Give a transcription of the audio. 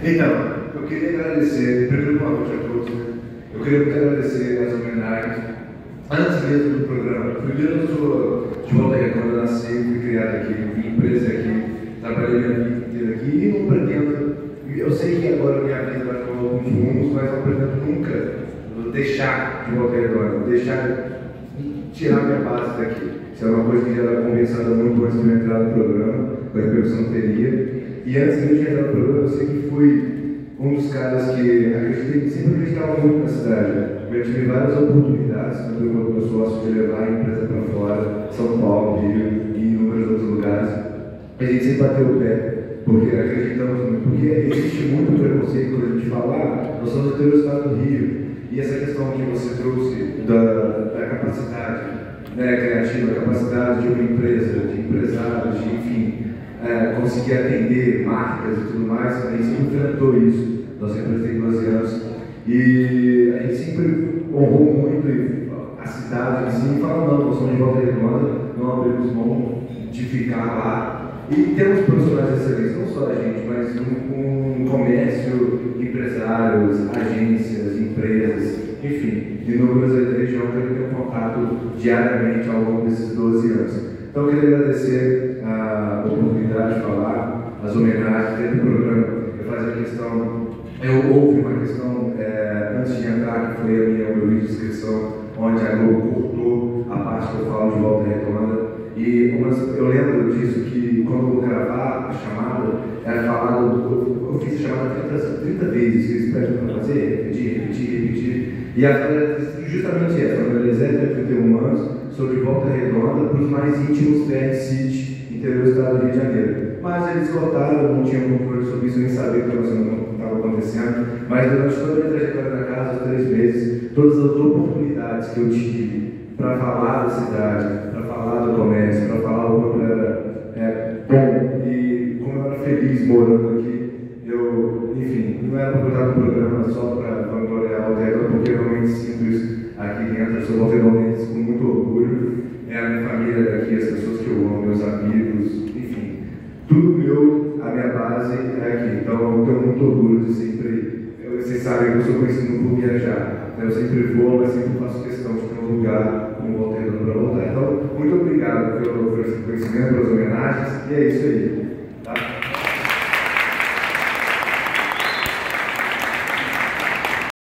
Então, eu queria agradecer, primeiro boa noite a todos, né? Eu queria muito agradecer as homenagens, antes mesmo do programa. Primeiro, eu sou de Volta Redonda, nasci, fui criado aqui, minha empresa aqui, trabalhei minha vida inteira aqui e não pretendo, eu sei que agora minha vida vai tomar alguns rumos, mas não pretendo nunca deixar de Volta Redonda, deixar, tirar minha base daqui. Isso é uma coisa que já era conversada muito antes de eu entrar no programa, com a repercussão que teria. E antes mesmo de entrar no programa, eu sempre fui um dos caras que sempre acreditava muito na cidade. Eu tive várias oportunidades, quando eu meu sócio, de levar a empresa para fora, São Paulo, Rio e inúmeros outros lugares. A gente sempre bateu o pé, porque acreditamos muito, porque existe muito preconceito quando a gente fala, nós somos do interior do estado do Rio. E essa questão que você trouxe da capacidade, né, criativa, a capacidade de uma empresa, de empresários, de, enfim, conseguir atender marcas e tudo mais, a gente sempre enfrentou isso. Nossa empresa tem 12 anos e a gente sempre honrou muito a cidade em si, falando, não, nós somos de Volta Redonda, não abrimos mão de ficar lá. E temos profissionais excelentes, não só a gente, mas um comércio, empresários, agências, empresas, enfim, inúmeras da região que eu tenho contato diariamente ao longo desses 12 anos. Então, eu queria agradecer a oportunidade de falar, as homenagens dentro do programa. Eu fazia questão, houve uma questão antes de entrar, que foi o meu vídeo de inscrição, onde a Globo cortou a parte que eu falo de Volta Redonda. E eu lembro disso que quando eu vou gravar a chamada, era falado, eu fiz a chamada 30 vezes, que eles pedem para fazer, repetir. E justamente essa, a Elisete tem 31 anos, sou de Volta Redonda, para os mais íntimos Fair City, interior do estado do Rio de Janeiro. Mas eles cortaram, não tinham controle sobre isso, nem sabia o que estava acontecendo. Mas durante toda a minha trajetória na casa, os 3 meses, todas as oportunidades que eu tive para falar da cidade, para falar do comércio, para falar o quanto era bom e como eu era feliz morando aqui, enfim, não era para cuidar do programa só para vangloriar a Volta Redonda, porque eu realmente sinto isso aqui dentro. Eu sou volteronense com muito orgulho, a minha família daqui, as pessoas que eu amo, meus amigos, enfim, tudo meu, a minha base é aqui. Então eu tenho muito orgulho de sempre, vocês sabem que eu sou conhecido por viajar, eu sempre vou, mas sempre faço questão de ter um lugar como Volta Redonda para voltar. Então, muito obrigado pelo conhecimento, pelas homenagens, e é isso aí.